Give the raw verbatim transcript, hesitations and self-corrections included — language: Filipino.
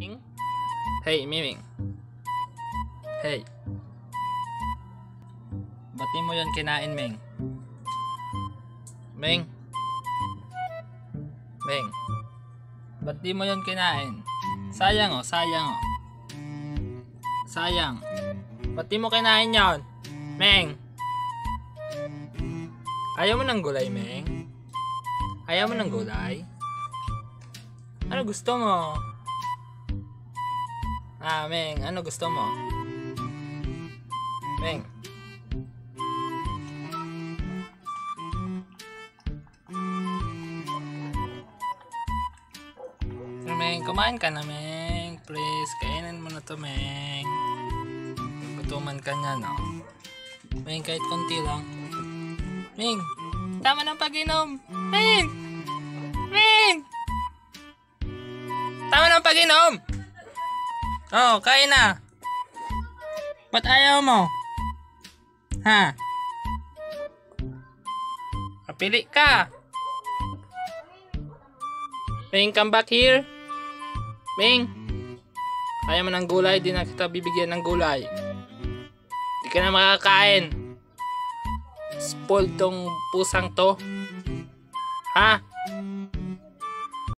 Ming? Hey, Miming. Hey. Ba't di mo yan kinain, Ming? Ming? Ming? Ba't di mo yan kinain? Sayang oh, sayang oh. Sayang. Ba't di mo kinain yon? Ming? Ayaw mo ng gulay, Ming? Ayaw mo ng gulay? Ano gusto mo? Ah, Ming, ano gusto mo? Ming. Ming, kumain ka na, Ming. Please, kainin mo na to, Ming. Gutuman ka niya, no? Ming, kahit konti lang. Ming, tama ng pag-inom. Ming! Ming! Tama ng pag-inom! Oh, kain na. Ba't ayaw mo? Ha? Kapili ka. Ming, come back here. Ming, ayaw mo ng gulay, di na kita bibigyan ng gulay. Di ka na makakain. Spoiled tong pusang to. Ha?